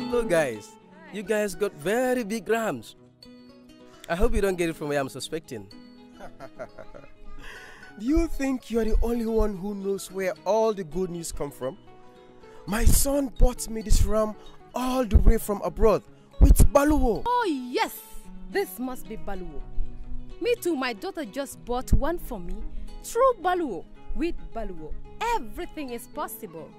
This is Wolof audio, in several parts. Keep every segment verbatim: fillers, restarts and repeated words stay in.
Look, guys, you guys got very big rams. I hope you don't get it from where I'm suspecting. Do you think you're the only one who knows where all the good news come from? My son bought me this ram all the way from abroad with Baluwo. Oh yes, this must be Baluwo. Me too, my daughter just bought one for me through Baluwo. With Baluwo, everything is possible.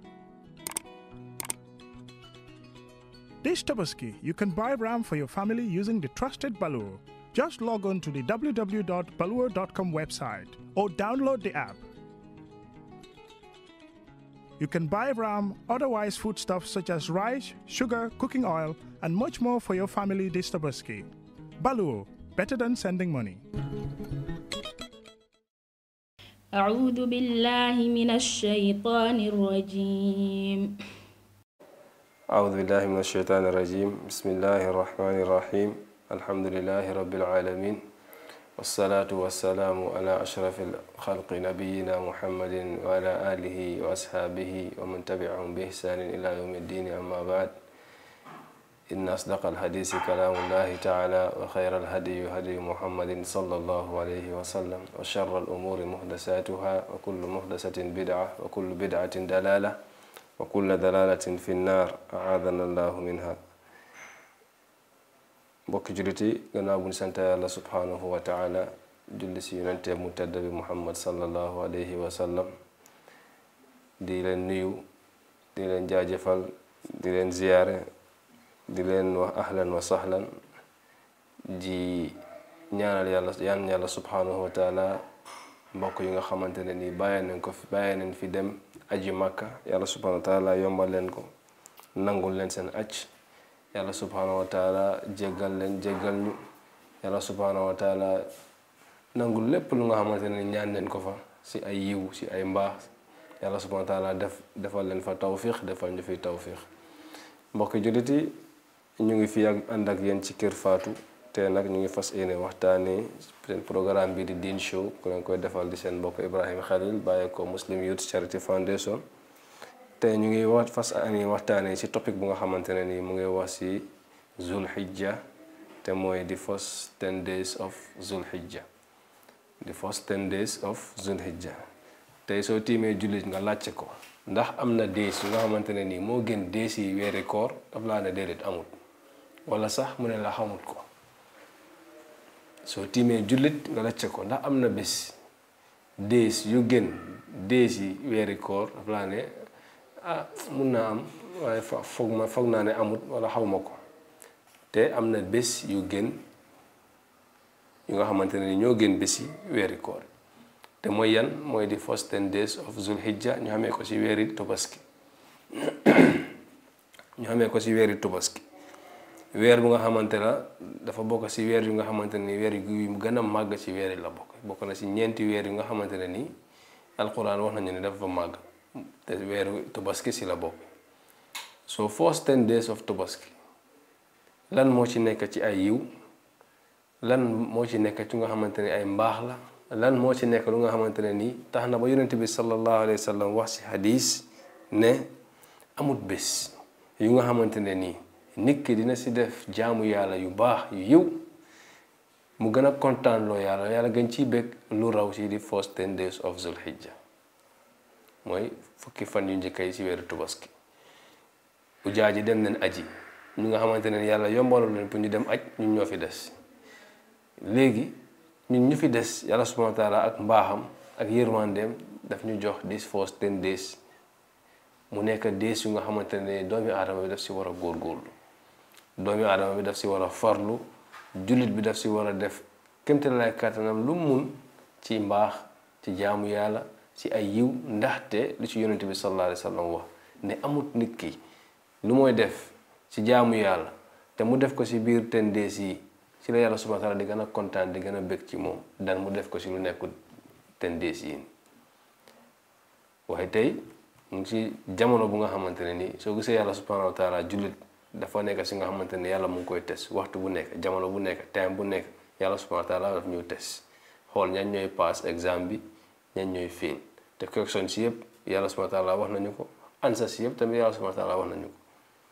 This Tobaski, you can buy ram for your family using the trusted Baluwo. Just log on to the w w w dot baluwo dot com website or download the app. You can buy ram, otherwise foodstuffs such as rice, sugar, cooking oil, and much more for your family this Tobaski. Baluwo, better than sending money. أعوذ بالله من الشيطان الرجيم أعوذ بالله من الشيطان الرجيم بسم الله الرحمن الرحيم الحمد لله رب العالمين والصلاة والسلام على أشرف الخلق نبينا محمد وعلى آله وأصحابه ومن تبعهم بإحسان إلى يوم الدين أما بعد إن أصدق الحديث كلام الله تعالى وخير الهدي هدي محمد صلى الله عليه وسلم وشر الأمور محدثاتها وكل محدثة بدعة وكل بدعة دلالة وكل دلالة في النار أعاذنا الله منها. mbokk juliti gannaaw bu ñu sant Yàlla subhanahu wa ta'ala julli si yonente mu tedd bi Muhammad sallallahu alayhi wa sallam di leen nuyu di leen jaajëfal di leen ziyaare di leen wax ahlan wa sahlan di ñaanal Yàlla ñaan Yàlla subhanahu wa ta'ala mbokk yi nga xamante ne nii bàyyi nañ ko fi bàyyi nañ fi dem aji Makka Yàlla subhanahu wa ta'ala yombal leen ko nangul leen seen aj Yàlla subhanahu wa ta'ala jéggal leen jéggal ñu Yàlla subhanahu wa ta'ala nangul lépp lu nga xamante ne ñaan leen ko fa si ay yiw si ay mbaax Yàlla subhanahu wa ta'ala def defal leen fa tawfiq defal ñu fi tawfiq. mbokk jullit yi ñu ngi fi ak ànd ak yéen ci Kër Fatou te nag ñu ngi fas yéene waxtaanee seen programme bi di Deen Show ku leen koy defal di seen mbokk Ibrahima Khalil bàyyee ko Muslim Youth Charity Foundation. te ñu ngi wax fas ani waxtaanee ci topic bu nga xamante ne nii mu ngi wax ci Zulhijja te mooy the first ten days of Zulhijja the first ten days of Zulhijja tey soo tiimee jullit nga laajte ko ndax am na days yu nga xamante ne nii moo gën days yi weeri koor daf laa ne déedéet amut wala sax mu ne la xamut ko soo tiimee jullit nga laajte ko ndax am na bés days yu gën days yi weeri koor daf laa ne ah mun naa am waaye foog ma foog naa ne amut wala xaw ma ko te am na bés yu gën yu nga xamante ne ñoo gën bés yi weeri koor te mooy yan mooy di first ten days of Zulhijja ñu xamee ko ci weeri Tobaski ñu xamee ko ci weeri Tobaski weer bu nga xamante la dafa bokk ci weer yu nga xamante ne weer yu gën a màgg ci weer yi la bokk bokk na ci ñeenti weer yu nga xamante ne nii alquran wax nañu ne dafa màgg te weeru Tobaski ci la bokk. so first ten days of Tobaski lan moo ci nekk ci ay yiw lan moo ci nekk ci nga xamante ne ay mbaax la lan moo ci nekk lu nga xamante ne nii tax na ba yonent bi sallallahu alayhi wa sallam wax ci hadis ne amut bés yu nga xamante ne nii nit ki dina ci def jaamu yàlla yu baax yu yiw mu gën a kontaan loo yàlla yàlla gën ciy bëgg lu raw ci di first ten days of Zulhijja mooy fukki fan yu njëkk yi ci weeru Tobaski ujaa ji dem nañ aji ñu nga xamante ne yàlla yombalul leen pour ñu dem aj ñun ñoo fi des léegi ñun ñu fi des yàlla subhanahu wa ta'ala ak mbaaxam ak yërmandeem daf ñu jox this first ten days mu nekk days yu nga xamante ne doomi aadama bi daf ci war a góorgóorlu doomi aadama bi daf ci war a farlu jullit bi daf ci war a def kémte lay kàttanam lu mun ci mbaax ci jaamu yàlla ci ay yiw ndaxte lu ci yonent bi sallallahu alayhi wa sallam wax ne amut nit ki lu mooy def ci jaamu yàlla te mu def ko ci biir ten days yi ci la yàlla subhanahu wa ta'ala di gën a kontaan di gën a bëgg ci moom dan mu def ko ci lu nekkul ten days yi waaye tey mu ngi ci jamono bu nga xamante ne nii soo gisee yàlla subhanahu wa ta'ala jullit dafa nekk ci nga xamante ne yàlla mu ngi koy tes waxtu bu nekk jamono bu nekk time bu nekk yàlla subhanahu wa ta'ala daf ñuy tes xool ñan ñooy pass exam bi ñan ñooy fiin te question si yëpp yàlla subhanahu wa ta'ala wax nañu ko answer si yëpp tamit yàlla subhanahu wa ta'ala wax nañu ko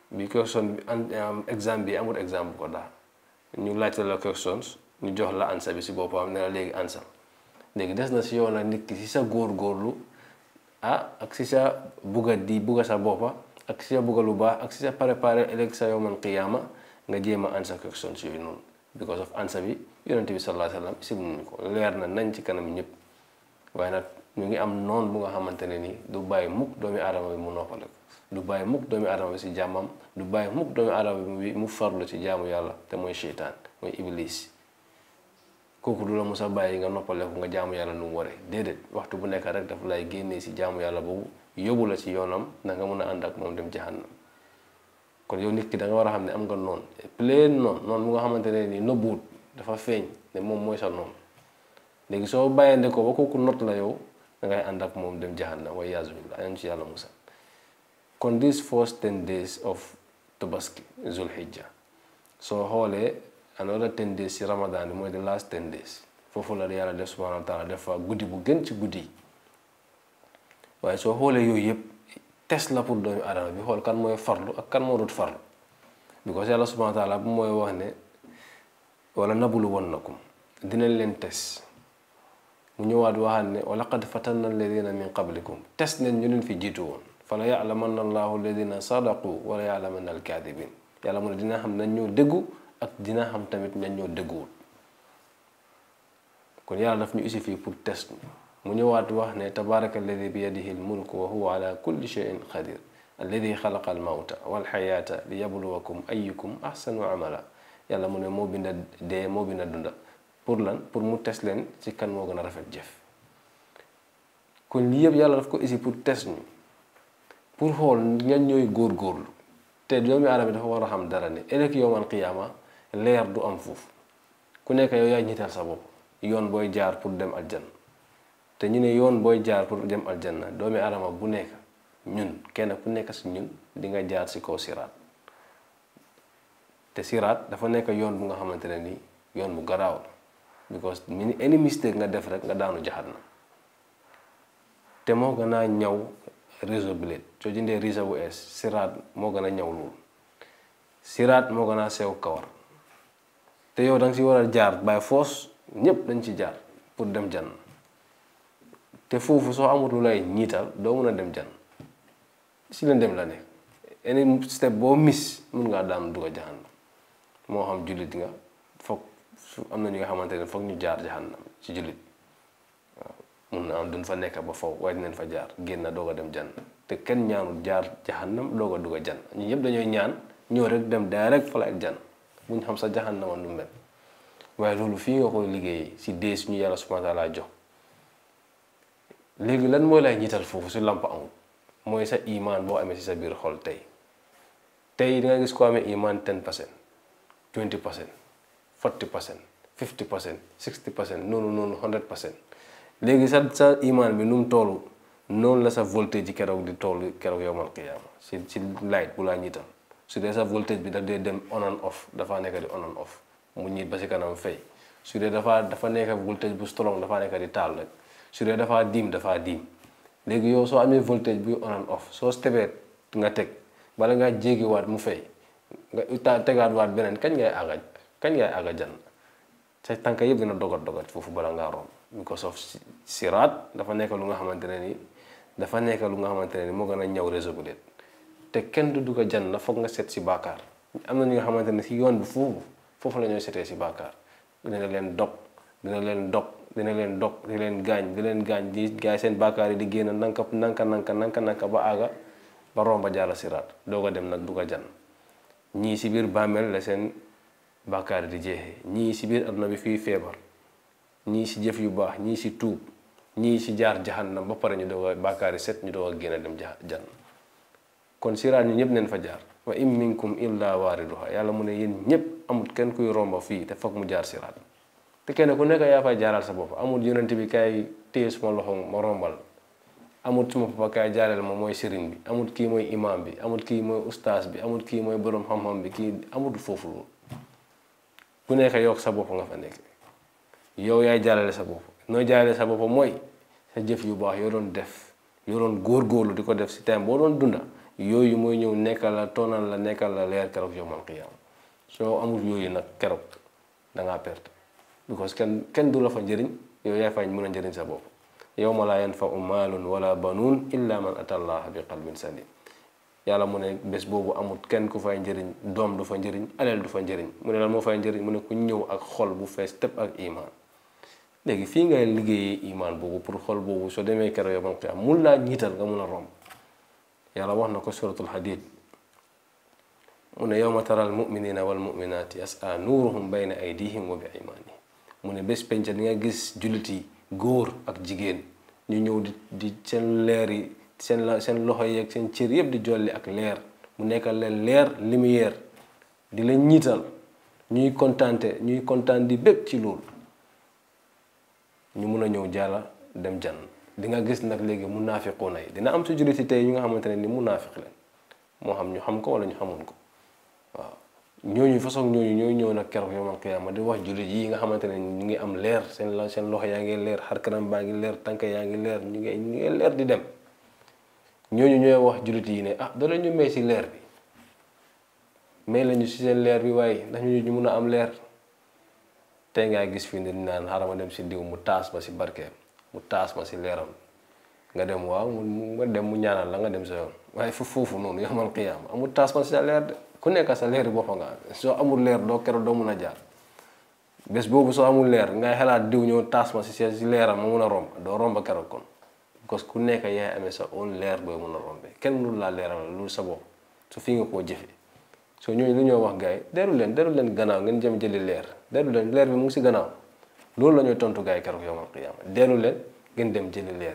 bi question bi exam bi amul exam bu ko daa ñu laajte la questions ñu jox la answer bi si boppam ne la léegi answer léegi des na si yow nag nit ki si sa góorgóorlu ah ak si sa bugga di bugga sa boppa ak si sa bugga lu baax ak si sa préparé ëllëg sa yawmal qiyaama nga jéem a answer questions yooyu noonu because of answer bi yonent bi sallallahu alayhi wa sallam si munuñu ko leer na nañ ci kanam ñëpp waaye nag ñu ngi am noon bu nga xamante ne nii du bàyyi mukk doomi aadama bi mu noppale ko du bàyyi mukk doomi aadama bi si jàmmam du bàyyi mukk doomi aadama bi mu farlu ci jaamu yàlla te mooy seytaan mooy iblis kooku du la musa bàyyi nga noppaleku nga jaamu yàlla nu mu waree déedéet waxtu bu nekk rek daf lay génnee si jaamu yàlla boobu yóbbu la ci yoonam na nga mën a ànd ak moom dem jahannam kon yow nit ki da nga war a xam ne am nga noon plein noon noon bu nga xamante ne nii nëbbuut dafa feeñ ne moom mooy sa noon léegi soo bàyyande ko ba kooku not la yow da ngay ànd ak moom dem jahannam wa yaazu billah añ ci yàlla musa kon these first ten days of tabaski zulhijja soo xoolee another ten days ci ramadan bi mooy the last ten days foofu la yàlla def subhanahu wa taala def fa guddi bu gën ci guddi yi waaye soo xoolee yooyu yëpp test la pour doomi adama bi xool kan mooy farlu ak kan moo dut farlu because yàlla subhanahu wa taala bu mooy wax ne wala nabulu wannakum dinañ leen test mu ñëwaat waxaat ne wa laqad fatanna alladina min qablikum test nañ ñu leen fi jiitu woon fala ya'lamanna allahu alladina sadaqu wala ya'lamanna alkadibin yàlla mu ne dina xam nañ ñoo déggu ak dina xam tamit ñan ñoo dégguwul kon yàlla daf ñu isi fii pour test mu ñëwaat wax ne tabaraka alladi bi yadihi almulku wa huwa ala kulli shay'in qadir alladi xalaqa almawta walxayata li yabluwakum ayyukum ahsanu amala yàlla mu ne moo binda dee moo binda dunda pour lan pour mu test leen ci kan moo gën a rafet jëf kon lii yëpp yàlla daf ko isi pour test ñu pour xool ñan ñooy góorgóorlu te doomi aadama dafa war a xam dara ne ëllëg yowmal qiyaama leer du am foofu ku nekk yow yaay ñital sa bopp yoon booy jaar pour dem aljanna te ñu ne yoon booy jaar pour dem aljanna doomi aadama bu nekk ñun kenn ku nekk si ñun di nga jaar si kaw siraat te siraat dafa nekk yoon bu nga xamante ne nii yoon bu garaaw la because mini any mistake nga def rek nga daanu jahannam te moo gën a ñaw réseau blade soo jëndee réseau bu ees siraat moo gën a ñaw loolu siraat moo gën a sew kawar te yow danga si war a jaar by force ñépp dañ ci jaar pour dem jann te foofu soo amut lu lay ñiital doo mën a dem jann si leen dem la nekk any step boo miss mun ngaa daanu dugg a jahannam moo xam jullit nga foog su am na ñi nga xamante ne foog ñu jaar jahannam ci jullit waaw mun na am duñ fa nekk ba faw waaye dinañ fa jaar génn doog a dem jann te kenn ñaanul jaar jahannam doog a dugg a jann ñu ñëpp dañooy ñaan ñëw rek dem direct fa la ak jann buñ xam sa jahannama nu mel waaye loolu fii nga koy liggéey si dee suñu yàlla subhanahu wa taala jox léegi lan mooy lay ñiital foofu si lamp amul mooy sa iman boo amee si sa biir xol tey tey di nga gis ko amee iman ten percent twenty percent forty percent fifty percent sixty percent noonu noonu hundred percent léegi sa sa iman bi nu mu toll noonu la sa voltage ji keroog di toll keroog yowmal qiyaama si si light bu laa ñiital su dee sa voltage bi daf dee dem on and off dafa nekk di on and off mu ñiit ba si kanam fay su dee dafa dafa nekk voltage bu strong dafa nekk di taal rek su dee dafa diim dafa diim léegi yow soo amee voltage bu on and off soo stebee nga teg bala ngaa jéegiwaat mu fay nga tegaat waat beneen kañ ngay àgga kañ ngay àgga jann sa tànka yëpp dina dogat dogat foofu bala ngaa romb because of siraat dafa nekk lu nga xamante ne ni dafa nekk lu nga xamante ne ni moo gën a ñëw réseau bu déet te kenn du dugg jann foog nga set si baakaar am na ñi nga xamante ne si yoon bi foofu foofu la ñooy setee si baakaar dina leen dog dina leen dog dina leen dog di leen gaañ di leen gaañ di gaay seen baakaar yi di génn nanka nanka nanka nanka nanka ba àgga ba romba jaala siraat doog a dem nag dugg jann ñii si biir bàmmeel la seen baakaar yi di jeexee ñii si biir aduna bi fii feebar ñii si jëf yu baax ñii si tuub ñii si jaar jahannam ba pare ñu doog a baakaar yi set ñu doog a génn dem jann kon siraat ñu ñëpp neen fa jaar wa in minkum illa waariduha yàlla mu ne yéen ñëpp amul kenn kuy romba fii te foog mu jaar siraat te kenn ku nekk yaa fay jaaral sa bopp amul yonent bi kaay téye suma loxo ma rombal amul suma papa kaay jaareel ma mooy sëriñ bi amul kii mooy imam bi amul kii mooy ustaas bi amul kii mooy borom xam-xam bi kii amul foofu loolu ku nekk yow sa bopp nga fa nekk yow yaay jaarale sa bopp nooy jaarale sa bopp mooy sa jëf yu baax yoo doon def yoo doon góorgóorlu di ko def si time boo doon dunda yooyu mooy ñëw nekkal la toonal la nekkal la leer keroog yawmal qiyaama soo amul yooyu nag keroog da ngaa perte because kenn kenn du la fa njëriñ yow yaay fañ mën a njëriñ sa bopp yawma laa yanfa'u maalun wala banuun illa man ata allaha bi qalbin salim yàlla mu ne bés boobu amut kenn ku fay njëriñ doom du fa njëriñ aleel du fa njëriñ mu ne lan moo fay njëriñ mu ne ku ñëw ak xol bu fees tepp ak iman léegi fii ngay liggéeyee iman boobu pour xol boobu soo demee keroog yawmal qiyaama mun laa ñiital nga mun a romb yàlla wax na ko suratul hadid mu ne yawma tara al muminina wal muminaati yas'a nuuruhum bayna aydihim wa bi aymanihim mu ne bés penca di nga gis jullit yi góor ak jigéen ñu ñëw di di seen leer yi seen la seen loxo yeeg seen cër yëpp di jolli ak leer mu nekkal leen leer lumière di leen ñiital ñuy kontaante ñuy kontaan di bépp ci loolu ñu mun a ñëw jàlla dem jann di nga gis nag léegi munaafiquuna yi dina am su jullit yi tey ñu nga xamante ne ni munaafiq leen moo xam ñu xam ko wala ñu xamoon ko waaw ñooñu façon ñooñu ñooy ñëw nag keroog yawmal qiyaama di wax jullit yi nga xamante ne ñu ngi am leer seen la seen loxo yaa ngi leer xar kanam baa ngi leer tànk yaa ngi leer ñu ngi ñu ngi leer di dem ñooñu ñooy wax jullit yi ne ah doo ñu may si leer bi may lañu si seen leer bi waaye ndax ñu ñu mun a am leer tey ngaa gis fii ne naan xaaral ma dem si diw mu taas ma si barkeem mu taas ma si leeram nga dem waaw mu nga dem mu ñaanal la nga dem sa yoon waaye fu foofu noonu yawmal qiyaama amul taas ma si sa leer de ku nekk sa leer yi boppa nga soo amul leer doo keroog doo mun a jaar bés boobu soo amul leer ngay xalaat diw ñëw taas ma si si leeram ma mun a romb doo romba keroog kon parce que ku nekk yaay amee sa own leer booy mun a rombee kenn mënul laa leeral loolu sa bopp su fi nga koo jëfee soo ñooñu lu ñoo wax gars yi deru leen deru leen gannaaw ngeen jëm jëli leer deru leen leer bi mu ngi si gannaaw loolu la ñuy tontu gars yi keroog yawmal qiyaama deru leen ngeen dem jëli leer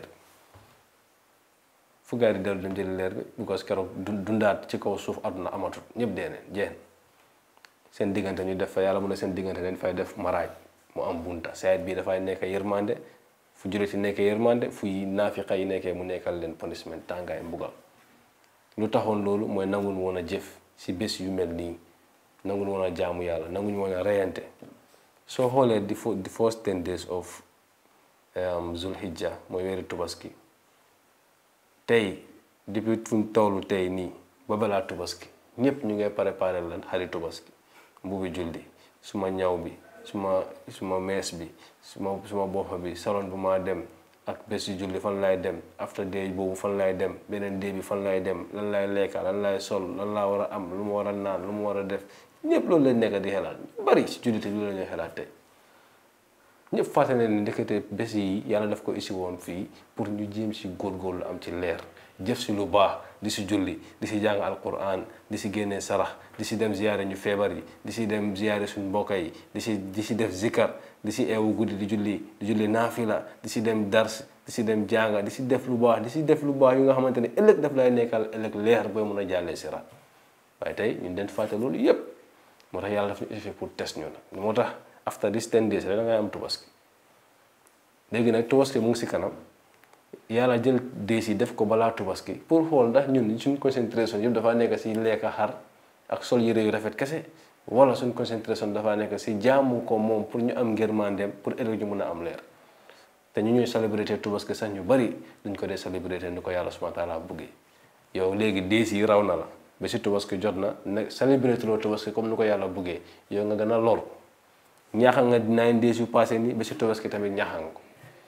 fu gars yi di deru dem jëli leer bi because keroog dundaat ci kaw suuf àdduna amatut ñëpp dee neen jeex seen diggante ñu def fa yàlla mu ne seen diggante dañ fay def maraaj mu am bunta sayet bii dafay nekk yërmande fu jullit yi nekkee yërmande fu naafiqa yi nekkee mu nekkal leen punishment tàngaay mbugal lu taxoon loolu mooy nanguñ woon a jëf si bés yu mel nii nanguñ woon a jaamu yàlla nanguñ woon a reyante soo xoolee di fo the first ten days of zulhijja mooy weeri tubaski tey depuis fu ñu tollu tey nii ba balaa tubaski ñëpp ñu ngay préparé lan xari tubaski mbubi julli suma ñaw bi suma suma mees bi suma suma boppa bi salon bu ma dem ak bés yu julli fan laay dem after day boobu fan laay dem beneen day bi fan laay dem lan laay lekka lan laay sol lan laa war a am lu mu war a naan lu mu war a def ñëpp loolu lañ nekk di xelaat ñu bari si jullite loolu la ñuy xelaat tey ñëpp fàtte ne ni ndekete bés yi yàlla daf ko isi woon fii pour ñu jéem si góorgóorlu am ci leer jëf si lu baax di si julli di si jàng alquran di si génnee sarax di si dem ziyaare ñu feebar yi di si dem ziyaare suñ mbokk yi di si di si def zikar di si eewu guddi di julli di julli naafila di si dem dars di si dem jànga di si def lu baax di si def lu baax yu nga xamante ne ëllëg daf lay nekkal ëllëg leer booy mun a jàllee siraat waaye tey ñun den fàtte loolu yépp moo tax yàlla daf ñu effet pour test ñu nag moo tax after this ten days rek da ngay am tubaski léegi nag tubaski mu ngi si kanam yàlla jël dees yi def ko balaa tubaski pour xool ndax ñun suñ concentration yëpp dafa nekk si lekka xar ak sol yére yu rafet kese wala suñ concentration dafa nekk si jaamu ko moom pour ñu am ngërmandeem pour ëllëg ñu mun a am leer te ñu ñuy célébrité tubaski sax ñu bari duñ ko dee célébrité ni ko yàlla subhanahu wa taala buggee yow léegi dees yi raw na la ba si tubaski jot na ne célébrité loo tubaski comme ni ko yàlla buggee yow nga gën a lor ñaaxa nga nine days yu passé ni ba si tubaski tamit ñaaxa nga ko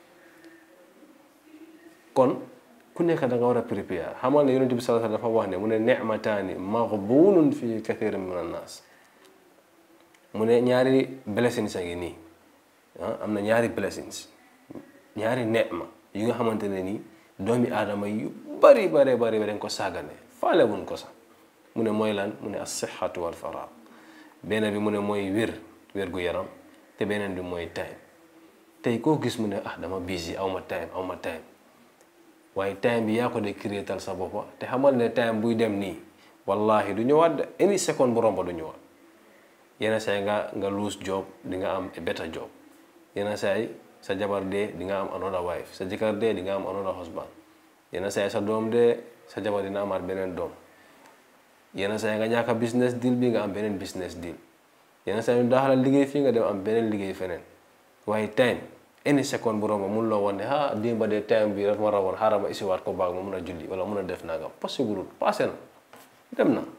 kon ku nekk da nga war a préparer xamal ne yonent bi sallallahu alayhi wasallam dafa wax ne mu ne ni'mataani maghbunun fi kathirin min an-nas mu ne ñaari blessings a ngi nii ah am na ñaari blessings ñaari neema yi nga xamante ne nii doomi aadama yu bari bari bari dañ ko sàggane faale wuñ ko sax mu ne mooy lan mu ne as-sihhatu wal faragh benn bi mu ne mooy wér wér gu yaram te beneen bi mooy time tey koo gis mu ne ah dama busy aw ma time aw ma time waaye time bi yaa ko de créétal sa boppa te xamal ne time buy dem nii wallahi du ñëwaat de any seconde bu romba du ñëwaat yenn saay nga nga lose job di nga am a better job yenn saay sa jabar dee di nga am another wife sa jëkkër dee di nga am another husband yenn saay sa doom dee sa jabar dina amaat beneen doom yenn saay nga ñaaka business deal bi nga am beneen business deal yenn saay ñu daaxala liggéey fii nga dem am beneen liggéey feneen waaye time any second bu romba mun loo woon ne ah démba de time bi daf ma rawoon xaaral ma isiwaat ko baag ma mun a julli wala mun a def nangam possible passé na dem na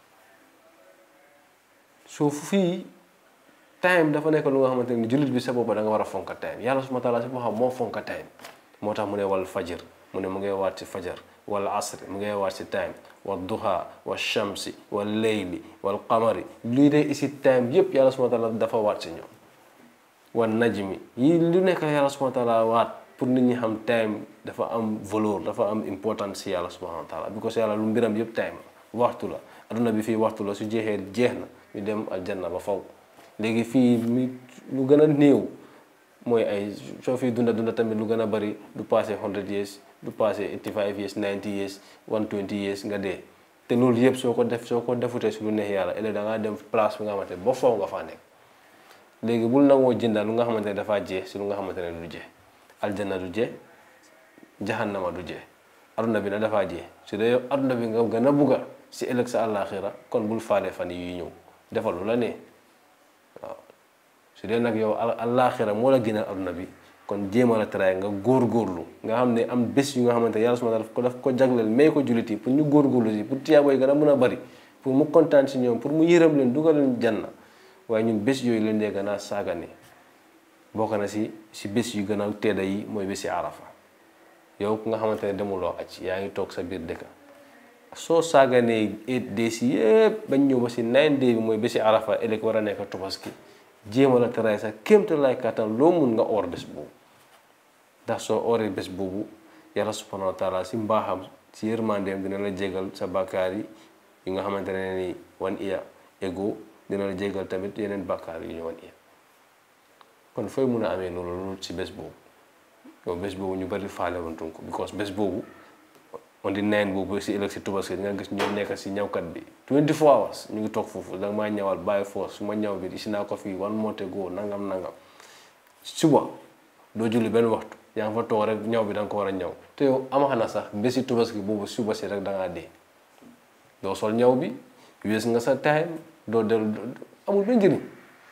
so fii time dafa nekk lu nga xamante ni jullit bi sa boppa da nga war a fonka time yàlla subhanahu wa taala si moo xam moo fonka time moo tax mu ne wal fajr mu ne mu ngay waat si fajar wal asri mu ngay waat si time wal duha wal shamsi wal leyli wal qamari luy dee isi time yépp yàlla subhanahu wa taala dafa waat si ñoom wal najmi yi lu nekk yàlla subhanahu wa taala waat pour nit ñi xam time dafa am valeur dafa am importance si yàlla subhanahu wa taala because yàlla lu mbiram yépp time la waxtu la aduna bi fii waxtu la su jeexee jeex na ñu dem aljanna ba faw léegi fii mi lu gën a néew mooy ay soo fi dunda dunda tamit lu gën a bari du passé hundred years du passé eighty five years ninety years one twenty years nga dee te loolu yëpp soo ko def soo ko defutee si lu neex yàlla ëllëg da ngaa dem place bi nga xamante ne ba faw nga faa nekk léegi bul nangoo jënda lu nga xamante ne dafaa jeex si lu nga xamante ne du jeex aljanna du jeex jahannama du jeex aduna bi na dafaa jeex su dee aduna bi nga gën a bugga si ëllëg sa àllaaxira kon bul faale fan yi ñëw defal lu la ne waaw su dee nag yow àllaaxira moo la gënal aduna bi kon jéem a la taraay nga góorgóorlu nga xam ne am bés yu nga xamante ne yàlla subhaanahu wa taala daf ko jagleel may ko jullit yi pour ñu góorgóorlu si pour tiyaabo yi gën a mën a bari pour mu kontaan si ñoom pour mu yërëm leen dugal leen janna waaye ñun bés yooyu leen dee gën a saagane bokk na si si bés yu gën a tedda yi mooy bési arafa yow ku nga xamante ne demuloo aj yaa ngi toog sa biir dëkk soo saaganee eight days yëpp bañ ñëw ba si nine day bi mooy bési arafa ëllëg war a nekk tobaski jéem a la taraay sax kéemte lay kattan loo mun nga oor bés boobu ndax soo ooree bés boobu yàlla subhanahu wa taala si mbaaxam si yërmandeem dina la jégal sa bàkkaar yi yu nga xamante ne ni wan iya ego dina la jégal tamit yeneen bàkkaar yu ñu wan iya kon fooy mun a amee loolu loolu si bés boobu yow bés boobu ñu bari faale wantuñ ko because bés boobu on di nine boobu si ëllëg si tubaski nga gis ñoo nekk si ñawkat bi twenty four hours ñu ngi toog foofu danga maa ñawal bàyyi force su ma ñaw bi si naa ko fii wan moote goo nangam nangam suba doo julli benn waxtu yaa ngi fa toog rek ñaw bi da nga ko war a ñaw te yow ama na sax bési tubaski boobu suba si rek da ngaa dee doo sol ñaw bi wees nga sa time doo dellu amul benn njëriñ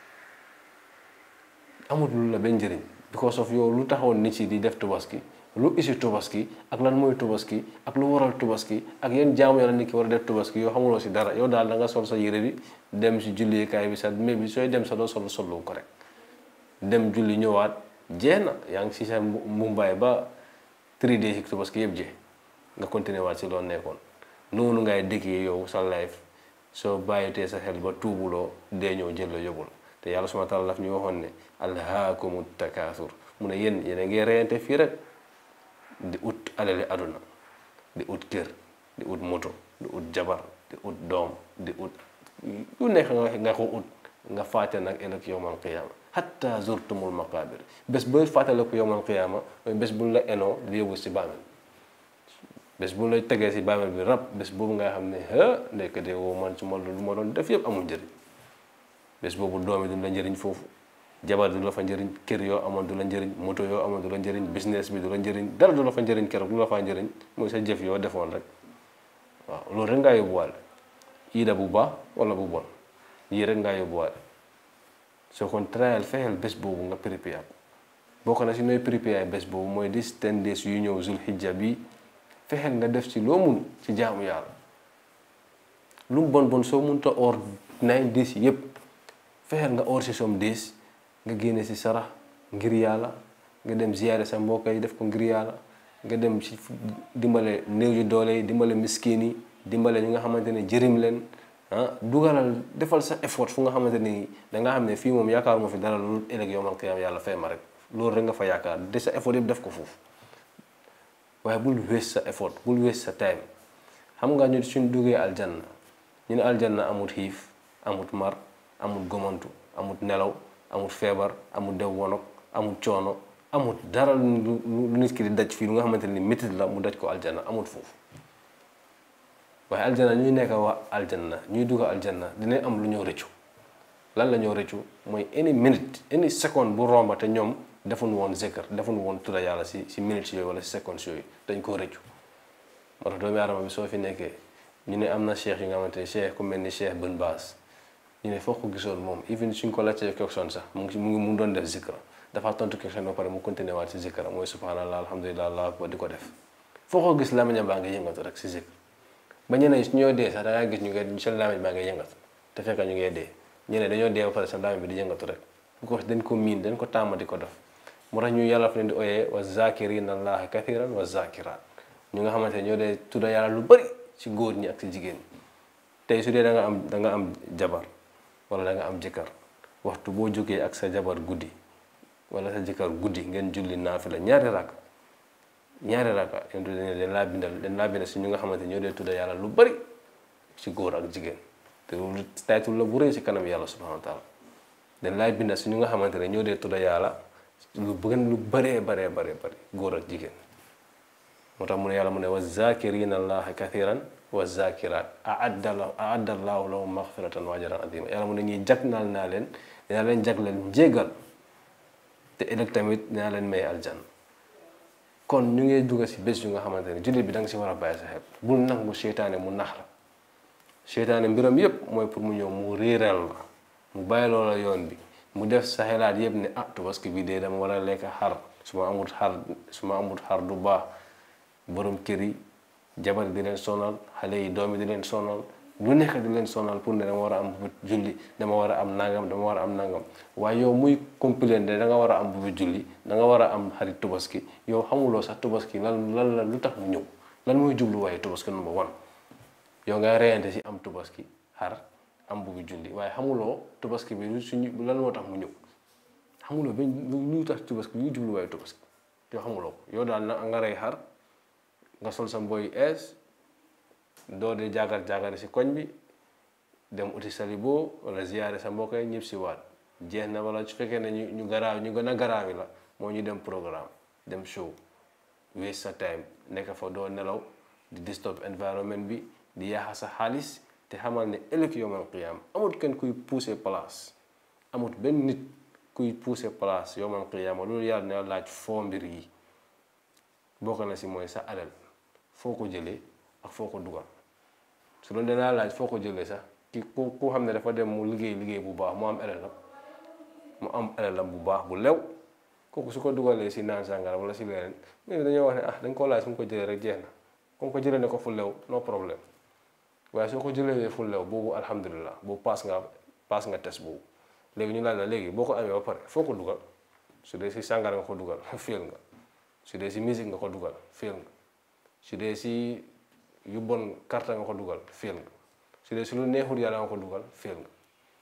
amul lu la benn njëriñ because of yow lu taxawoon nit yi di def tubaski lu isi tubaski ak lan mooy tubaski ak lu waral tubaski ak yéen jaamu yàlla nit ki war a def tubaski yow xamuloo si dara yow daal da nga sol sa yére bi dem si jullikaay bi sa mais bi sooy dem sa doo sol sollu ko rek dem julli ñëwaat jeex na yaa ngi si sa mumbaay ba three days si tubaski yëpp jeex nga continuer waat si loo nekkoon noonu ngay dëkkee yow sa life soo bàyyitee sa xel ba tuubuloo dee ñëw jël la yóbbu la te yàlla subhaanahu wa taala daf ñu waxoon ne alhaakumu takaasur mu ne yéen yéen a ngi reyante fii rek di ut alali aduna di ut kër di ut moto di ut jabar di ut doom di ut lu nekk nga nga ko ut nga fàtte nag ëllëg yawmal qiyaama hatta zurtumul maqaabir bés booy fàttale ko yawmal qiyaama mooy bés bu la enoo di yóbbu si bàmmeel bés bu la tegee si bàmmeel bi rab bés boobu nga xam ne ah ndekete woo man su ma lu ma doon def yëpp amul njëriñ bés boobu doom yi du la njëriñ foofu jabar du la fa njëriñ kër yoo amoon du la njëriñ moto yoo amoon du la njëriñ business bi du la njëriñ dara du la fa njëriñ keroog du la fa njëriñ mooy sa jëf yoo defoon rek waaw loolu rek ngaa yóbbuwaale iida bu baax wala bu bon yii rek ngaa yóbbuwaale soo kon trial fexeel bés boobu nga prépare bokk na si nooy prépare bés boobu mooy dis ten days yu ñëw zul hijja bi fexeel nga def ci loo mun ci jaamu yàlla lu mu bon bon soo munta or nine days yëpp fexeel nga or si som days nga génne si sarax ngir yàlla nga dem ziyaare sa mbokk yi def ko ngir yàlla nga dem si dimbale néew yu doole yi dimbale miskin yi dimbale ñi nga xamante ne jërim leen ah dugalal defal sa effort fu nga xamante ni da nga xam ne fii moom yaakaaruma fi dara lu ëllëg yawmal qiyaama yàlla fay ma rek loolu rek nga fa yaakaar de sa effort yëpp def ko foofu waaye bul waste sa effort bul waste sa time xam nga ñu suñ duggee aljanna ñu ne aljanna amut xiif amut mar amut gomantu amut nelaw amut feebar amut dew wonok amut coono amut dara lu nit ki di daj fii lu nga xamante ni métit la mu daj ko aljanna amut foofu waaye aljanna ñuy nekk waa aljanna ñuy dugg aljanna dinañ am lu ñoo rëccu lan la ñoo rëccu mooy any minute any seconde bu romba te ñoom defuñ woon zikr defuñ woon tudda yàlla si si minutes yooyu wala si secondes yooyu dañ koo rëccu moo tax doomu aadama bi soo fi nekkee ñu ne am na cheikh yi nga xamante ne cheikh ku mel ni cheikh Bin Baas ñu ne foo ko gisoon moom even suñ ko laajtee question sax mu ngi mu ngi mu doon def zikra dafa tontu question ba pare mu continuer waat si zikra mooy subhanallah alhamdulillah allahu akbar di ko def foo ko gis lamiñam baa ngi yëngatu rek si zikr ba ñeneen ñoo dee sax da ngaa gis ñu ngi seen lamiñ baa ngi yëngatu te fekk ñu ngi dee ñeneen dañoo dee ba pare seen lamiñ bi di yëngatu rek bu ko dañ ko miin dañ ko tàmm di ko def moo tax ñu yàlla fa leen di oyee wa zakirina allaha kathiran wa zakirat ñu nga xamante ne ñoo dee tudda yàlla lu bëri si góor ñi ak si jigéen ñi tey su dee da nga am da nga am jabar wala da nga am jëkkër waxtu boo jógee ak sa jabar guddi wala sa jëkkër guddi ngeen julli naafila ñaari rakka ñaari rakka yéen dañ laa bindal dañ laa bindal si ñu nga xamante ñoo dee tudda yàlla lu bëri si góor ak jigéen te loolu taytul la bu rëy si kanam yàlla subhanahu wa taala dañ laa bindal si ñu nga xamante ne ñoo dee tudda yàlla lu gën lu bëree bëree bëree bëri góor ak jigéen moo tax mu ne yàlla mu ne wa zakirina allaha kathiran wa zakirat aadda allahu lahum maghfiratan wa ajran azima yàlla mu ne ñuy jagnaal naa leen dinaa leen jagleel njégal te ëllëg tamit dinaa leen may aljan kon ñu ngi dugg si bés yu nga xamante ne jullit bi da nga si war a bàyyi sa xel bul nangu seytaane mu nax la seytaane mbiram yépp mooy pour mu ñëw mu réeral la mu bàyyi loola yoon bi mu def sa xelaat yëpp ne ah tabaski bi dee dama war a lekk xar su ma amut xar su ma amut xar du baax borom kër yi jabar di leen sonal xale yi doom yi di leen sonal lu nekk di leen sonal pour ne dama war a am bu julli dama war a am nangam dama war a am nangam waaye yow muy complain de da nga war a am bu julli da nga war a am xarit tabaski yow xamuloo sax tabaski lan lan la lu tax mu ñëw lan mooy jubluwaaye tabaski number one yow nga reyante si am tabaski xar am bu julli waaye xamuloo tabaski bi suñu lan moo tax mu ñëw xamuloo ba lu tax tabaski bi jubluwaaye tabaski yow xamuloo ko yow daal na nga rey xar nga sol sa mboy ees doo de jaagar jaagari si koñ bi dem uti salibo wala ziyaare sa mbokk yi ñëpp si waat jeex na wala su fekkee ne ñu ñu garaaw ñu gën a garaawi la moo ñu dem programme dem show waste sa time nekk fa doo nelaw di disturb environment bi di yaaxa sa xaalis te xamal ne ëllëg yawmal qiyaam amut kenn kuy pousser place amut benn nit kuy pousser place yawmal qiyaam loolu yàlla ne laaj foo mbir yi bokk na si mooy sa alal foo ko jëlee ak foo ko dugal su doon danaa laaj foo ko jëlee sax ki ku ku xam ne dafa dem mu liggéey liggéey bu baax mu am alalam mu am alalam bu baax bu lew kooku su ko dugalee si naan sàngara wala si leneen mais dañoo wax ne ah dañ ko laaj su mu ko jëlee rek jeex na comme ko jëlee ne ko fu lew no problème waaye soo ko jëlee fu lew boobu alhamdulilah boobu paas nga paas nga test boobu léegi ñu laaj la léegi boo ko amee ba pare foo ko dugal su dee si sàngara nga ko dugal féel nga su dee si musique nga ko dugal féel nga su dee si yu bon carte nga ko dugal féel nga su dee si lu neexul yàlla nga ko dugal féel nga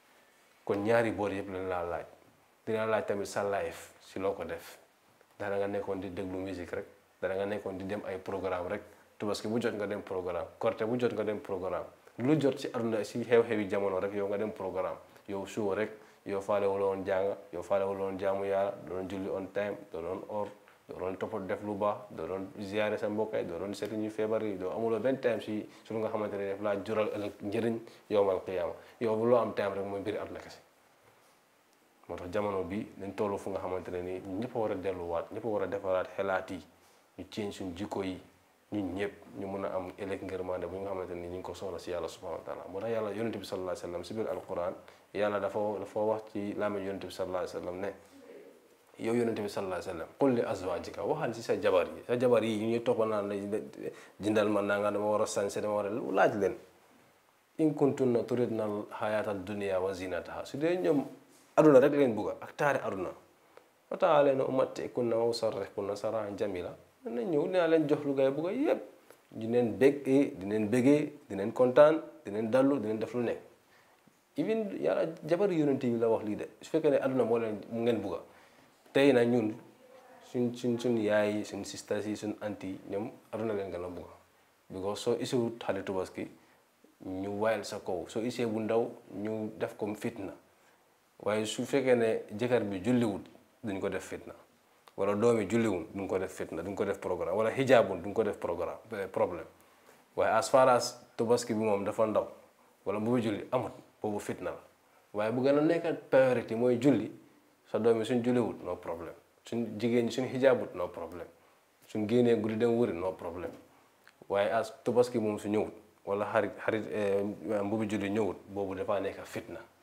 kon ñaari boor yëpp lañ laa laaj dina laaj tamit sa life si loo ko def dara nga nekkoon di déglu musique rek dara nga nekkoon di dem ay programme rek tabaski bu jot nga dem programme korte bu jot nga dem programme lu jot si aduna si xew-xewi jamono rek yow nga dem programme yow suwo rek yow faale wala woon jàng yow faale wala woon jaamu yàlla doo doon julli on time doo doon or doo doon toppal def lu baax doo doon ziyaare sa mbokk yi doo doon seeti ñu feebar yi doo amuloo benn time si su lu nga xamante ne def laa jural ëllëg njëriñ yowmal qiyaama yow bu loo am time rek mooy mbiri àdduna kese moo tax jamono bi dañ tollu fu nga xamante ne nii ñëpp a war a delluwaat ñëpp a war a defaraat xelaat yi ñu ceeñ suñ jikko yi ñun ñëpp ñu mun a am ëllëg ngërmande bu nga xamante ni ñu ngi ko soxla si yàlla subhanahu wa taala moo tax yàlla yonent bi sallallahu alayhi wa sallam si biir alquran yàlla dafa dafa wax ci làmmiñ yonent bi sallallahu alayhi wa sallam ne yow yonent bi sallallahu alayhi wa sallam qul li azwajika waxal si sa jabar yi sa jabar yi ñu ñuy toppa naan la jindal ma naa nga dama war a sañse dama war a laaj leen in kuntunna turidna al hayata dunya wa zinataha su dee ñoom aduna rek leen bugga ak taari aduna fa ta'alayna umatti'kunna wa usarrihkunna sarahan jamila na ñëw dinaa leen jox lu gaay bugga yépp di leen béggee di leen béggee di leen kontaan di leen dallu di leen def lu nekk even yàlla jabar yonent yi la wax lii de su fekkee ne aduna moo leen mu ngeen bugga tey na ñun suñ suñ suñ yaay yi suñ sisters yi suñ anti yi ñoom aduna leen gën a bugga because soo isiwut xale tubaski ñu wayal sa kaw soo isee bu ndaw ñu def ko fitna waaye su fekkee ne jëkkër bi julliwut duñ ko def fitna wala doomi julliwun duñ ko def fitna duñ ko def programme wala hijabun duñ ko def programme problème waaye as far as tubaski bi moom dafa ndaw wala bu julli amut boobu fitna la waaye bu gën a nekk priorité mooy julli sa doomi suñ julliwut no problème suñ jigéen ñi suñ hijabut no problème suñ génnee guddi dem wëri no problème waaye as tubaski moom su ñëwut wala xarit xarit mbubu julli ñëwut boobu dafa nekk fitna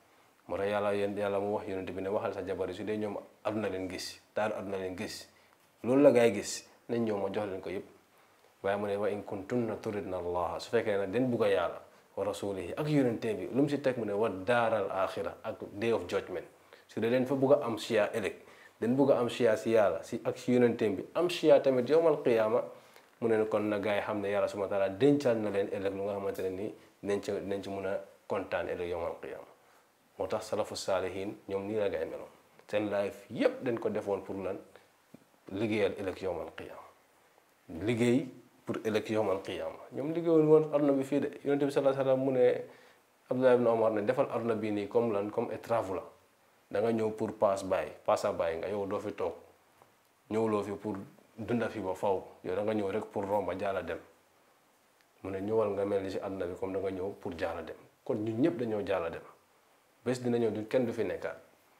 moo tax yàlla yéen yàlla mu wax yonent bi ne waxal sa jabar yi su dee ñoom aduna leen gis taaru aduna leen gis loolu la gaay gis nañ ñëw ma jox leen ko yëpp waaye mu ne wa in kuntunna turidna allah su fekkee nag den bugg a yàlla wa rasulihi ak yonente bi lu mu si teg mu ne wa daaral axira ak day of judgment su dee leen fa bugg a am siya ëllëg den bugg a am siya si yàlla si ak si yonente bi am siya tamit yowmal qiyaama mu ne kon na gaay xam ne yàlla subhaanahu wa taala dencal na leen ëllëg lu nga xamante ne nii nañ ci nañ ci mun a kontaan ëllëg yowmal qiyaama moo tax salafu saalihin ñoom nii la gaay meloon seen life yépp dañ ko defoon pour lan liggéeyal ëllëg yowmal qiyaama liggéey pour ëllëg yowmal qiyaama ñoom liggéeyoon woon aduna bi fii de yonent bi sallallahu alayhi wa sallam mu ne Abdullah ibn Omar ne defal aduna bi nii comme lan comme travel la da nga ñëw pour pass by passa by nga yow doo fi toog ñëwloo fi pour dunda fi ba faw yow da nga ñëw rek pour romba jaala dem mu ne ñëwal nga mel ni si aduna bi comme da nga ñëw pour jaala dem kon ñun ñëpp dañoo jaala dem bés dina ñëw du kenn du fi nekkaat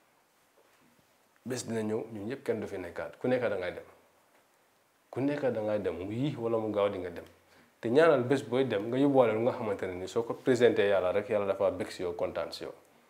bés dina ñëw ñun ñëpp kenn du fi nekkaat ku nekk da ngay dem ku nekk da ngay dem mu yii wala mu gaaw di nga dem te ñaanal bés booy dem nga yóbbuwaale lu nga xamante ne ni soo ko présenté yàlla rek yàlla dafa bëgg si yow kontaan si yow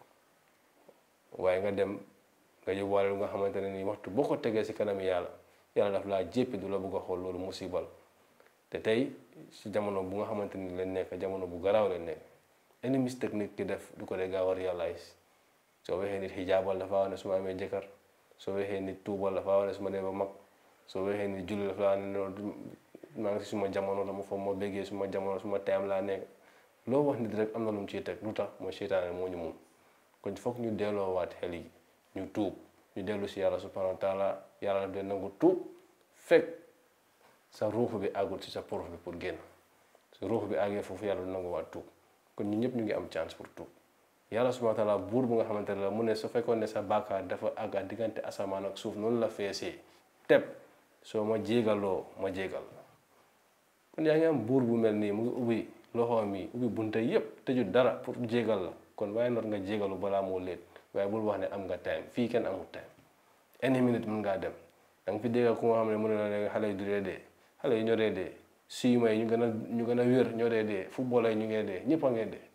waaye nga dem nga yóbbuwaale lu nga xamante ne ni waxtu boo ko tegee si kanam yàlla yàlla daf laa jéppi du la bëgg a xool loolu musibal te tey si jamono bu nga xamante ni leen nekk jamono bu garaaw leen nekk any mistake nit ki def du ko dee gaaw a réalise soo waxee nit xijaabal dafa wax ne su ma amee jëkkër soo waxee nit tuubal dafa wax ne su ma dee ba mag soo waxee ni julli dafa laa ne maa ngi si suma jamono la ma foog ma béggee suma jamono suma teem laa nekk loo wax nit rek am na lu mu ciy teg lu tax mooy seytaane moo ñu moom kon foog ñu delloo waat xel yi ñu tuub ñu dellu si yàlla subhanahu wa taala yàlla daf dee nangu tuub fekk sa ruux bi àggul si sa prof bi pour génn sa ruux bi àggee foofu yàlla du nangu waat tuub kon ñu ñëpp ñu ngi am chance pour tuub yàlla subhanahu wa taala buur bu nga xamante ne la mu ne su fekkoon ne sa bàkkaar dafa àgga diggante asamaan ak suuf noonu la feesee teb soo ma jégaloo ma jégal kon yaa ngi am buur bu mel nii mu ngi ubbi loxoom yi ubbi bunta yépp tëju dara pour jégal la kon waaye not nga jégalu balaa moo leet waaye bul wax ne am nga time fii kenn amul time any minute mën ngaa dem da nga fi dégg ku nga xam ne mu ne la léegi xale yi du dee dee xale yi ñoo dee dee siima yi ñu gën a ñu gën a wér ñoo dee dee football yi ñu ngee dee ñëpp a ngee dee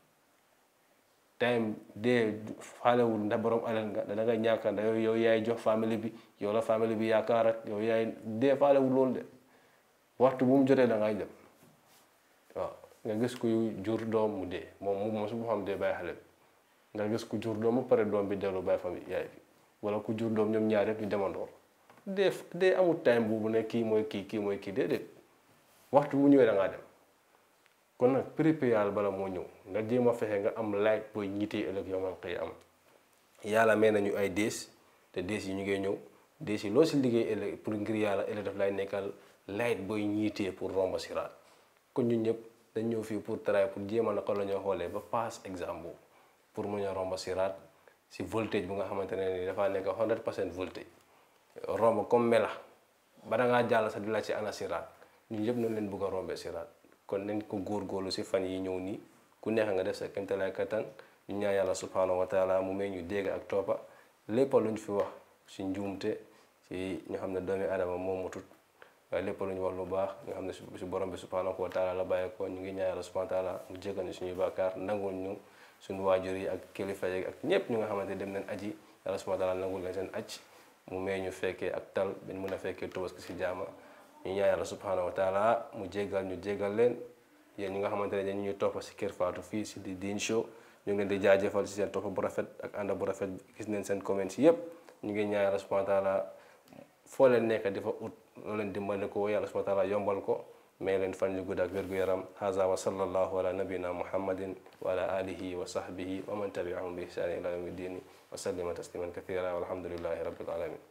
time dee xaalewul ndax borom alal nga da nga ñàkka ndax yow yaay jox famille bi yow la famille bi yaakaar ak yow yaay dee faalewul loolu de waxtu bu mu jotee da ngay dem waaw nga gis ku jur doom mu dee moom mu mosu bu xam dee bàyyi xale bi nga gis ku jur doom ba pare doom bi dellu bàyyi famille yaay bi wala ku jur doom ñoom ñaar yëpp ñu demandoor dee dee amul time boobu ne kii mooy kii kii mooy kii déedéet waxtu bu ñëwee da ngaa dem kon nag préparé yàlla bala moo ñëw nga jéem a fexe nga am laaj booy ñitee ëllëg yawmal qiyaama yàlla may nañu ay dees te dees yi ñu ngi ñëw dees yi loo si liggéey ëllëg pour ngir yàlla ëllëg daf lay nekkal laaj booy ñiitee pour romba siraat kon ñun ñëpp dañ ñëw fii pour travail pour jéem a naka la ñoo xoolee ba pass exam boobu pour mu ñëw romba siraat si voltage bu nga xamante ne ni dafaa nekk hundred percent voltage romba comme mela ba da ngaa jàll sax di la ci ana siraat ñun ñëpp nañ leen bëgg a rombee siraat kon nañ ko góorgóorlu si fan yi ñëw nii ku neex nga def sa kéemtalaay kattan ñu ñaan yàlla subhanahu wa taala mu may ñu dégg ak toppa lépp luñ fi wax si njuumte si ñu xam ne doomi adama moom mutut waaye lépp lu ñu wax lu baax nga xam ne si borom bi subhanahu wa taala la bàyyi ko ñu ngi ñaan yàlla subhanahu wa taala mu jéggal ñu suñuy bàkkaar nangul ñu suñu waajur yi ak kilifa yi ak ñëpp ñu nga xamante dem nañ aji yàlla subhanahu wa taala nangul leen seen aj mu may ñu fekkee ak tal dañ mën a fekkee Tabaski si jaama ñu ñaan yàlla subhanahu wa taala mu jéggal ñu jéggal leen yéen ñi nga xamante ne dañu ñuy topp si Kër Fatou fii si di Deen Show ñu ngi leen di jaajëfal si seen topp bu rafet ak ànd bu rafet gis neen seen comments yëpp ñu ngi ñaan yàlla subhanahu wa taala foo leen nekk di fa ut loo leen dimbali ko yàlla subhanahu wa taala yombal ko may leen fan yu gudd ak wér gu yaram haza wa sallallahu ala nabina muhammadin wa ala alihi wa sahbihi wa man tabi'ahum bi ihsani ila yawmi ddin wa sallima tasliman kathira walhamdulillahi rabbil alamin.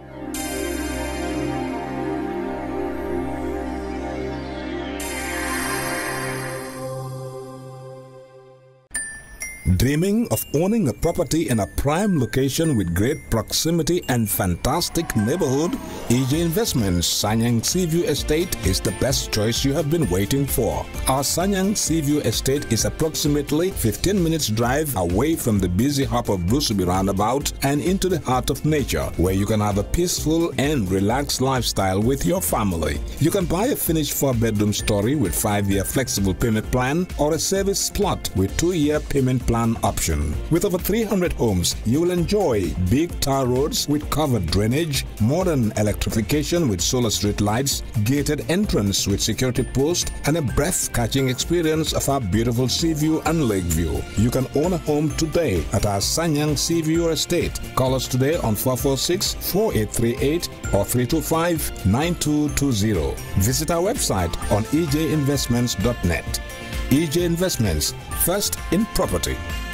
Dreaming of owning a property in a prime location with great proximity and fantastic neighborhood? E J Investments Sanyang Seaview Estate is the best choice you have been waiting for. Our Sanyang Seaview Estate is approximately fifteen minutes drive away from the busy hub of Brusubi roundabout and into the heart of nature, where you can have a peaceful and relaxed lifestyle with your family. You can buy a finished four-bedroom story with five-year flexible payment plan or a service plot with two-year payment plan plan option. With over three hundred homes, you will enjoy big tar roads with covered drainage, modern electrification with solar street lights, gated entrance with security post, and a breath-catching experience of our beautiful sea view and lake view. You can own a home today at our Sanyang Sea View Estate. Call us today on four four six, four eight three eight or three two five, nine two two zero. Visit our website on e j investments dot net. E J Investments, first in property.